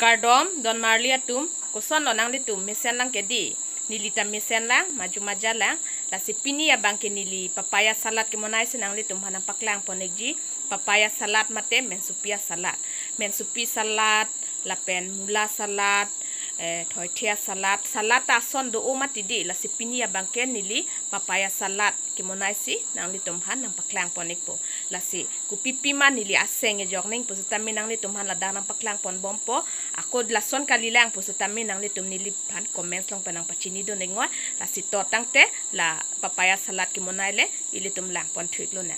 Kardom don marlia tum kuson lo nang litum mesen lang kedi nilita mesen lang maju maja lang la si pini ya bangke nili papaya salad ke monai senang litum hanang paklang ponegji papaya salad mate mensupia salad lapen mula salad thoitia salad ta son do o matidi la si pini ya bangke nili papaya salad ke monai si nang litum hanang paklang ponekpo la si kupipi man nili aseng e jokning pusutami nang litum han la danang paklang pon bompo ako lason kalilang pusutami nang litum nili pan comments long panang pachini do nengwa la si totang te la papaya salad ke monai le ilitum lang pon thuik lo na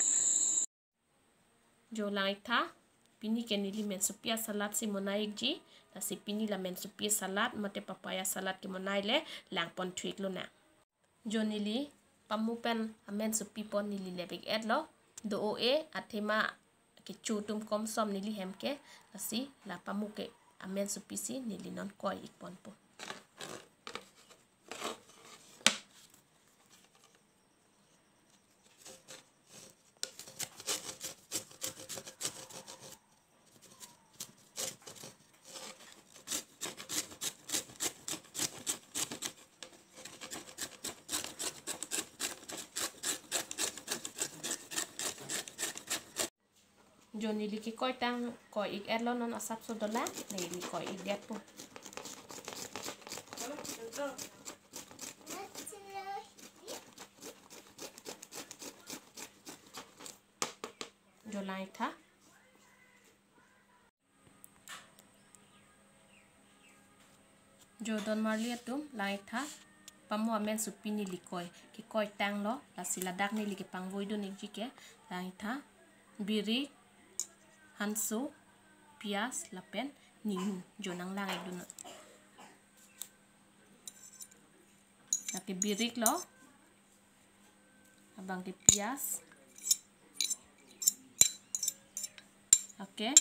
jo lai tha pini ke nili mensupia salad si monai ji la si pini la mensupia salad mate papaya salad ke monai le lang pon thuik lo na jo nili pamupen amen supi pon nili lebek ed lo do o e athema ke chutum kom som nili hemke asi la pamuke amen supi si nili non koi ikpon po jo nili ki koi tang koi ik ed lo non asap so dola nili koi ik det po jo lai tha jo don marlia tum lai tha pamu amen supi nili koi ki koi tang lo la siladak nili ki pangvoi do nik jike lai tha biri hanso pias lapen ningu jonang lang ek dun nake birik lo abang ke pias oke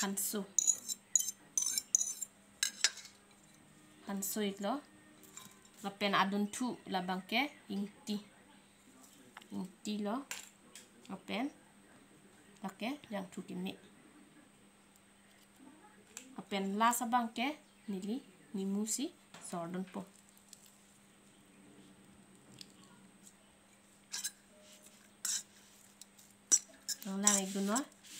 hanso ik lo lapen adun tu labang ke ingti lo lapen oke yang tu kimi apen la sabang ke nili nimusi sordon po lang iguno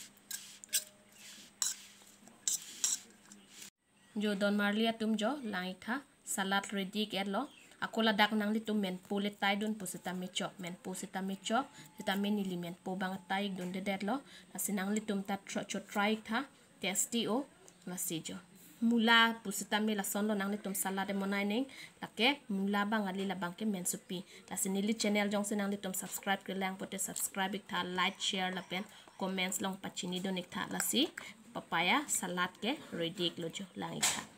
jo don marlia tum jo lai tha salad ready ke lo akola dak nang li tum men pole tai dun posita me chop sita me nili men po bang tai dun de det lo asinang li tum ta try tha tasty o lasijo mula pusita me la son lo nang litum salad e monai ning lake mula bang ali la bangke mensupi lasinili channel jong sinang litum subscribe ke lang pote subscribe tha like share la pen comments long pachini do nik tha lasi papaya salad ke ready lo jo lang tha